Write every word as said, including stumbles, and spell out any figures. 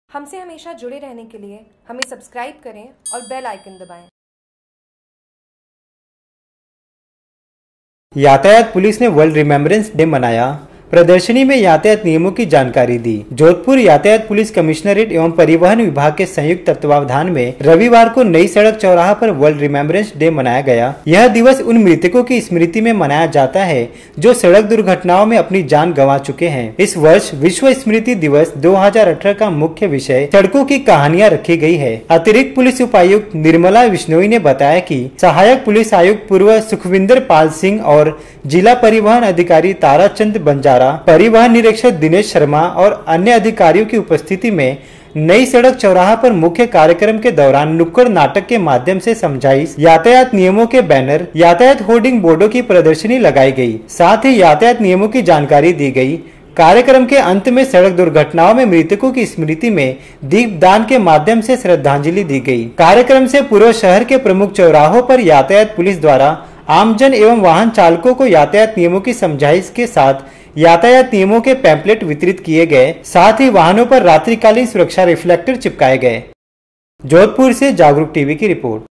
हमसे हमेशा जुड़े रहने के लिए हमें सब्सक्राइब करें और बेल आइकन दबाएं। यातायात पुलिस ने वर्ल्ड रिमेम्बरेंस डे मनाया। प्रदर्शनी में यातायात नियमों की जानकारी दी। जोधपुर यातायात पुलिस कमिश्नरेट एवं परिवहन विभाग के संयुक्त तत्वावधान में रविवार को नई सड़क चौराहा पर वर्ल्ड रिमेम्बरेंस डे मनाया गया। यह दिवस उन मृतकों की स्मृति में मनाया जाता है जो सड़क दुर्घटनाओं में अपनी जान गंवा चुके हैं। इस वर्ष विश्व स्मृति दिवस दो हजार अठारह का मुख्य विषय सड़कों की कहानियाँ रखी गयी है। अतिरिक्त पुलिस उपायुक्त निर्मला बिश्नोई ने बताया कि सहायक पुलिस आयुक्त पूर्व सुखविंदर पाल सिंह और जिला परिवहन अधिकारी ताराचंद बंजारा, परिवहन निरीक्षक दिनेश शर्मा और अन्य अधिकारियों की उपस्थिति में नई सड़क चौराहा पर मुख्य कार्यक्रम के दौरान नुक्कड़ नाटक के माध्यम से समझाइश, यातायात नियमों के बैनर, यातायात होर्डिंग बोर्डों की प्रदर्शनी लगाई गई। साथ ही यातायात नियमों की जानकारी दी गई। कार्यक्रम के अंत में सड़क दुर्घटनाओं में मृतकों की स्मृति में दीपदान के माध्यम से श्रद्धांजलि दी गई। कार्यक्रम से पूर्व शहर के प्रमुख चौराहों पर यातायात पुलिस द्वारा आमजन एवं वाहन चालकों को यातायात नियमों की समझाइश के साथ यातायात नियमों के पैम्पलेट वितरित किए गए। साथ ही वाहनों पर रात्रिकालीन सुरक्षा रिफ्लेक्टर चिपकाए गए। जोधपुर से जागरूक टीवी की रिपोर्ट।